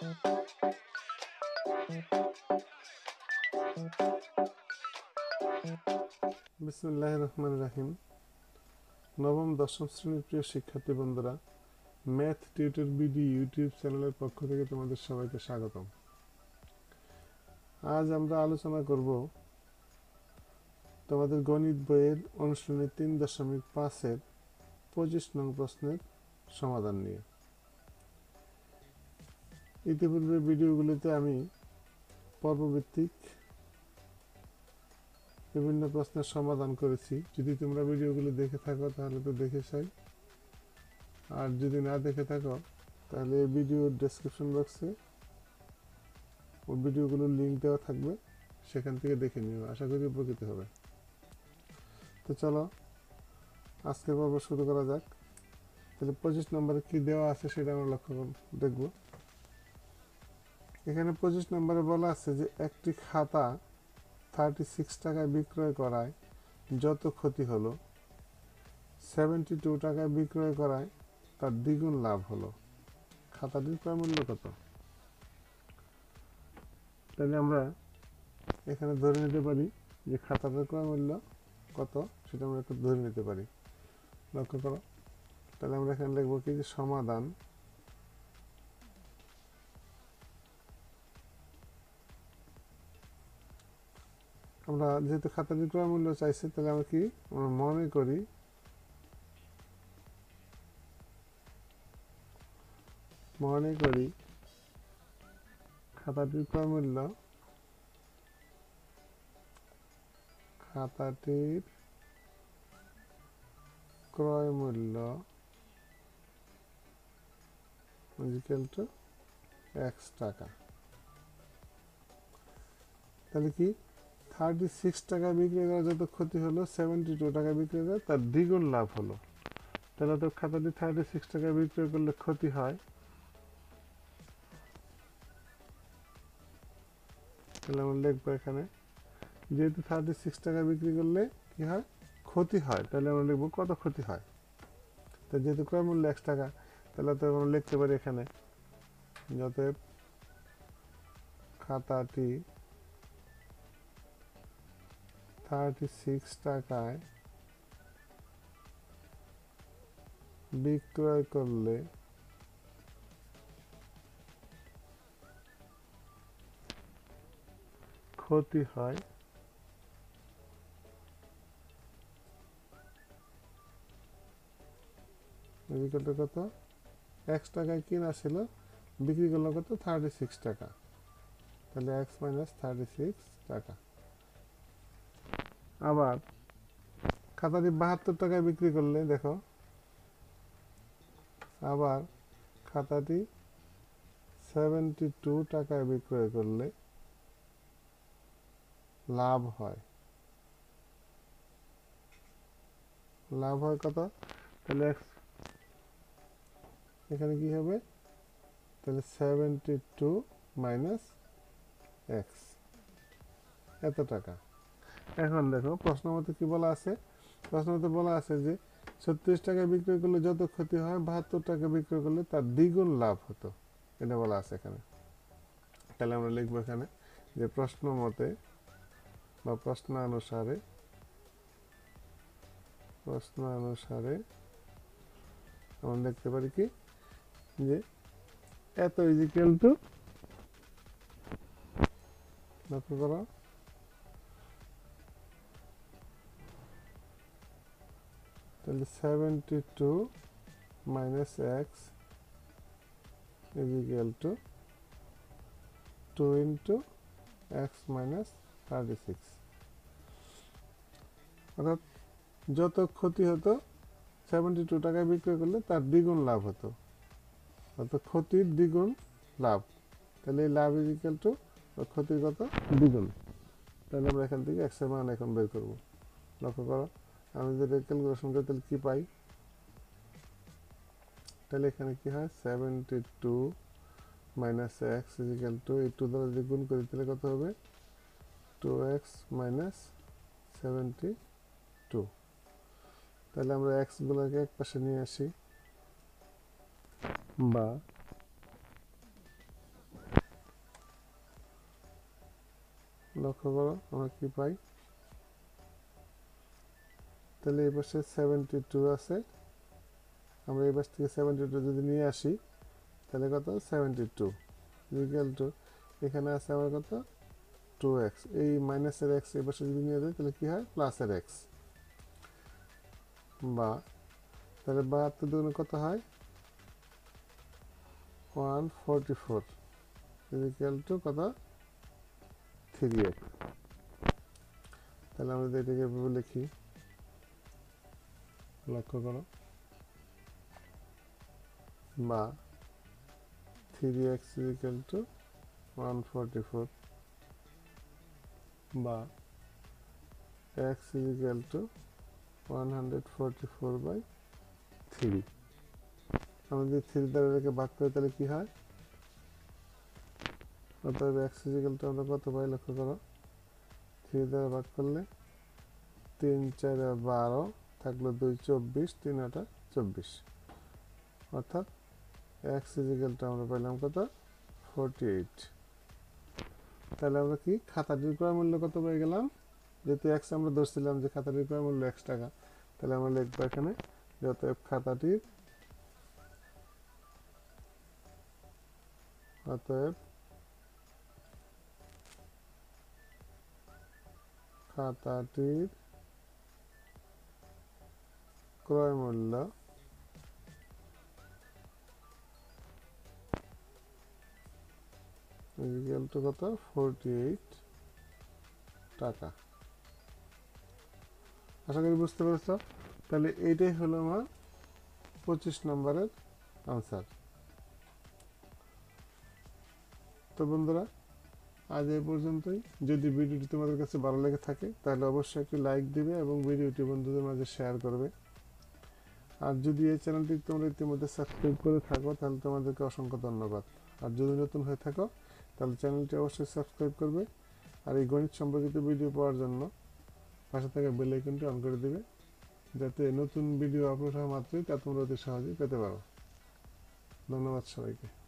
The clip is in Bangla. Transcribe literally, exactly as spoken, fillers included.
বিসমিল্লাহির রহমানির রহিম। নবম দশম শ্রেণীর প্রিয় শিক্ষার্থী বন্ধুরা, ম্যাথ টিউটর বিডি ইউটিউব চ্যানেলের পক্ষ থেকে তোমাদের সবাইকে স্বাগতম। আজ আমরা আলোচনা করব তোমাদের গণিত বইয়ের অনুশীলনী তিন দশমিক পাঁচের পঁচিশ নং প্রশ্নের সমাধান নিয়ে। ইতিপূর্বে ভিডিওগুলিতে আমি পর্বভিত্তিক বিভিন্ন প্রশ্নের সমাধান করেছি। যদি তোমরা ভিডিওগুলো দেখে থাকো তাহলে তো দেখে চাই, আর যদি না দেখে থাকো তাহলে এই ভিডিওর ডেসক্রিপশন বক্সে ওই ভিডিওগুলোর লিঙ্ক দেওয়া থাকবে, সেখান থেকে দেখে নিও। আশা করি উপকৃত হবে। তো চলো আজকের পর্ব শুরু করা যাক। তাহলে পঁচিশ নম্বরে কি দেওয়া আছে সেটা আমরা লক্ষ্য দেখব। এখানে পঁচিশ নম্বরে বলা আছে যে একটি খাতা থার্টি সিক্স টাকায় বিক্রয় করায় যত ক্ষতি হলো সেভেন্টি টু টাকায় বিক্রয় করায় তার দ্বিগুণ লাভ হলো। খাতাটির ক্রয় মূল্য কত? তাহলে আমরা এখানে ধরে নিতে পারি যে খাতাটার ক্রয় মূল্য কত সেটা আমরা একটু ধরে নিতে পারি। লক্ষ্য করো, তাহলে আমরা এখানে লিখবো কি যে সমাধান আমরা যেহেতু খাতাটির ক্রয় মূল্য চাইছি, তাহলে আমরা কি আমরা মনে করি মনে করি খাতাটির ক্রয় মূল্য খাতাটির ক্রয় মূল্য ইকুয়াল টু এক্স টাকা। তাহলে কি থার্টি সিক্স টাকা বিক্রি করা যত ক্ষতি হলো সেভেন্টি টু টাকা বিক্রি করে তার দ্বিগুণ লাভ হলো। তাহলে তো খাতাটি থার্টি সিক্স টাকা বিক্রি করলে ক্ষতি হয়, তাহলে আমরা লিখবো এখানে যেহেতু থার্টি সিক্স টাকা বিক্রি করলে কি হয় ক্ষতি হয়, তাহলে আমরা লিখবো কত ক্ষতি হয়। তো যেহেতু ক্রয় মূল্য একশো টাকা, তাহলে তো আমরা লিখতে পারি এখানে অতএব খাতাটি থার্টি সিক্স টাকায় বিক্রয় করলে ক্ষতি হয় কত? এক্স টাকায় কিনা ছিল, বিক্রি করলো কত? থার্টি সিক্স টাকা। তাহলে এক্স মাইনাস থার্টি সিক্স টাকা। আবার খাতাটি বাহাত্তর টাকায় বিক্রি করলে দেখো, আবার খাতাটি সেভেন্টি টু টাকায় বিক্রয় করলে লাভ হয়। লাভ হয় কত? তাহলে এক্স এখানে কি হবে? তাহলে সেভেন্টি টু মাইনাস এক্স, এত টাকা। এখন দেখো প্রশ্ন মতে কি বলা আছে। প্রশ্ন মতে বলা আছে যে ছত্রিশ টাকায় বিক্রয় করলে যত ক্ষতি হয় বাহাত্তর টাকা বিক্রয় করলে তার দ্বিগুণ লাভ হতো, এটা বলা আছে এখানে। তাহলে আমরা লিখবো এখানে যে প্রশ্ন মতে বা প্রশ্ন অনুসারে প্রশ্ন অনুসারে আমরা দেখতে পারি কি যে এত ইজিক্যাল টু, লক্ষ্য করো, তাহলে seventy two minus x equal to two into x minus thirty six. অর্থাৎ যত ক্ষতি হতো সেভেন্টি টু টাকায় বিক্রয় করলে তার দ্বিগুণ লাভ হতো, অর্থাৎ ক্ষতির দ্বিগুণ লাভ। তাহলে এই লাভ ইজিক্যাল টু ক্ষতির কত? দ্বিগুণ। তাহলে আমরা এখান থেকে এক্স এর মান এখন বের করব। লক্ষ্য করো, আমি যদি ক্যালকুলেশন করি তাহলে কি পাই? তাহলে এখানে কি হয়? Seventy two minus x equal to এই টু দ্বারা যদি গুণ করি তাহলে কত হবে? Two x minus seventy two. তাহলে আমরা এক্স গুলোকে এক পাশে নিয়ে আসি, বা লক্ষ্য করো আমরা কি পাই। তাহলে এই পাশে সেভেন্টি টু আছে, আমরা এই পাশ থেকে সেভেন্টি টু যদি নিয়ে আসি তাহলে কত সেভেন্টি টু ইকুয়াল টু এখানে আছে আমার কত টু এক্স, এই মাইনাসের এক্স এই পাশে যদি নিয়ে যাই তাহলে কি হয় প্লাসের এক্স, বা তাহলে বাহাত্তর দুগুণে কত হয় one forty four equal to কত থ্রি এক্স। তাহলে আমরা এটাকে এভাবে লিখি, লক্ষ্য করো, বা three x equal to one forty four, বা x equal to one hundred forty four by three. আমরা যদি থ্রি দ্বারা রেখে ভাগ করি তাহলে কি হয়, অতএব এক্স ইকুয়াল টু আমরা কত পাই লক্ষ্য করো, থ্রি দ্বারা ভাগ করলে তিন চার বারো থাকলো দুই চব্বিশ, তিন আটা চব্বিশ, অর্থাৎ এক্স ইকুয়াল টু আমরা পাইলাম কত ফোরটি এইট। তাহলে আমরা কি খাতাটির ক্রয় মূল্য কত পেয়ে গেলাম, যেহেতু এক্স আমরা ধরছিলাম যে খাতাটির ক্রয় মূল্য এক্স টাকা, তাহলে আমরা লিখবো এখানে অতএব খাতাটির অতএব খাতাটির ক্রয় মূল্য ইকুয়াল টু কত ফোরটি এইট টাকা। আশা করি বুঝতে পেরেছ। তাহলে এইটাই হলো আমার পঁচিশ নম্বরের আনসার। তো বন্ধুরা আজ এই পর্যন্তই। যদি ভিডিওটি তোমাদের কাছে ভালো লেগে থাকে তাহলে অবশ্যই একটি লাইক দিবে এবং ভিডিওটি বন্ধুদের মাঝে শেয়ার করবে। আর যদি এই চ্যানেলটি তোমরা ইতিমধ্যে সাবস্ক্রাইব করে থাকো তাহলে তোমাদেরকে অসংখ্য ধন্যবাদ। আর যদি নতুন হয়ে থাকো তাহলে চ্যানেলটি অবশ্যই সাবস্ক্রাইব করবে। আর এই গণিত সম্পর্কিত ভিডিও পাওয়ার জন্য পাশে থাকা বেল আইকনটি অন করে দিবে, যাতে নতুন ভিডিও আপলোড হওয়া মাত্রই তা তোমরা অতি সহজেই পেতে পারো। ধন্যবাদ সবাইকে।